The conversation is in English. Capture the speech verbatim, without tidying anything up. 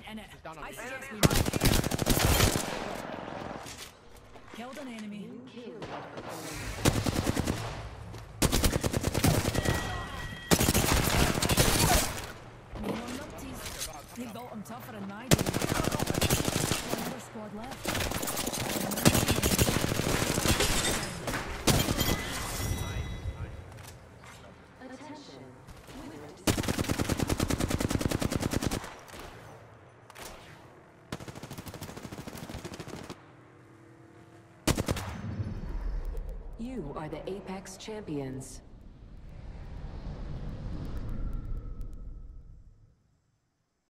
in it. He's down on I me. suggest we killed an enemy. Me no numpties. They built them tougher in my day. One other squad left. You are the Apex Champions.